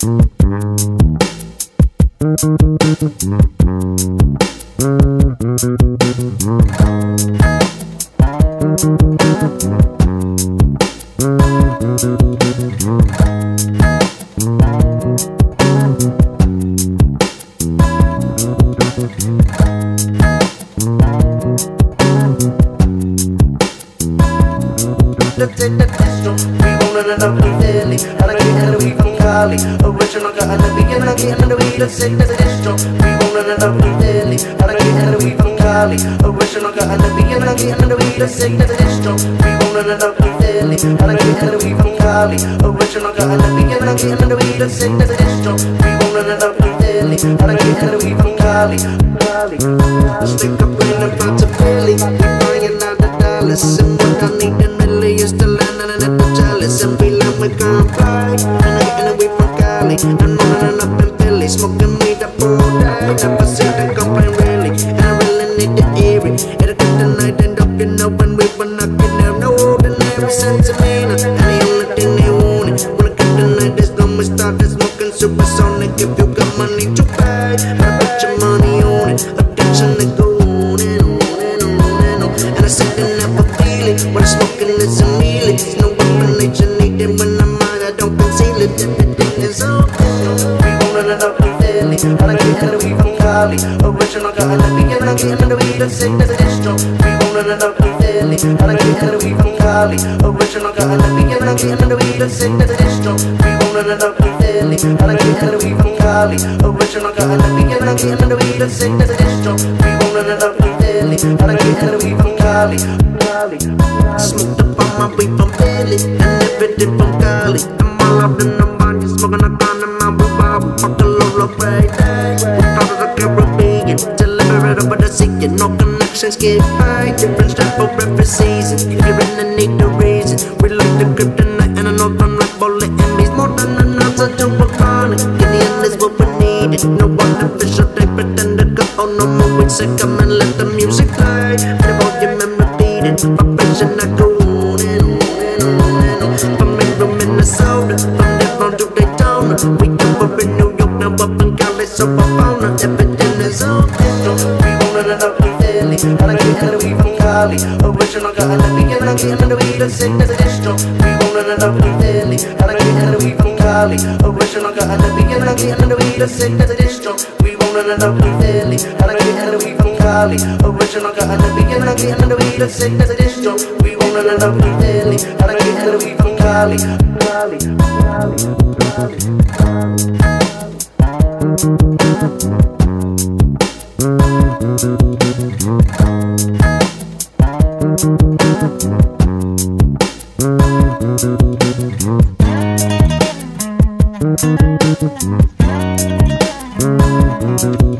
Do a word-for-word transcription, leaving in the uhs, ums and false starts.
Let's take the distro. We gon' run it up in Philly. And I get in the weed from Cali. Original got in the beginning, I get in the weed. Let's take the distro. We gon' run it up in Philly. And I get in the weed from Cali. Original got in the beginning, I get in the weed. Let's take the distro. We gon' run it up in Philly. And I get in the weed from Cali. Original got in the beginning, I get in the weed. Let's take the distro. We gon' run it up in Philly. And I get in the weed from Cali. Cali. Stick up in the pot to Philly. We bringing out the dollars. And what I need in Millie is the land and I'm jealous. And feel like we can't fly. And I get away from Cali. I'm running up in Philly. Smoking weed up all day. Never see the complaint really. And I really need to hear it. It'll get the night and up, you know, when we were knocking down. No ordinary sense of meaning. And the only thing they want it. When I get the night, it's gonna start smoking supersonic. If you got money to pay, I put your money on it. Addiction to go on and on and on and on. And I said I never feel it. When I'm smoking, it's a meal. It's no weapon that you need it. When I'm out, I don't conceal it. Everything is all we gon' run it up in Philly. And I get in the weed from Cali. Original got in the beginning, I get in the weed. Let's take the distro. We gon' run it up in Philly. And I get in the weed from Cali. Original got in the beginning, I get in the weed. Let's take the distro. We gon' run it up in Philly. And I get in the weed from Cali. Original got in the beginning, I get in the weed. Let's take the distro. We gon' run it up in Philly. And I get in the weed from Cali. Cali. Smoked up on my weed from Philly. And everything from Cali. I'm all up in the body, smoking a gun in my boob. Fuck a low right day. Out of the Caribbean, deliberate but I see it. No connections get high. Different strap for every season. If you're in the need to reason, we like the kryptonite and I know I'm like bullet enemies. More than an answer to a calling. In the end is what we needed. No artificial they pretend to go. Oh no more we say come and let the music play. And the volume and repeat it. Vibration I go on and on and on and on. From Ingram, Minnesota, from Devon to Daytona. We come up in New York, now up in Cali, so I found her. Everything is on distro. We gon' run it up in Philly. And I get in the weed from Cali. Original got in the beginning, I get in the weed. Let's take the distro. We gon' run it up in Philly. And I get in the weed from Cali. Original got in the beginning, I get in the weed. Let's take the distro. We gon' run it up in Philly. And I get in the weed from Cali. Original got in the beginning, I get in the weed. Let's take the distro. We gon' run it up in Philly. And I get in the weed from Cali. Cali. Cali. Cali.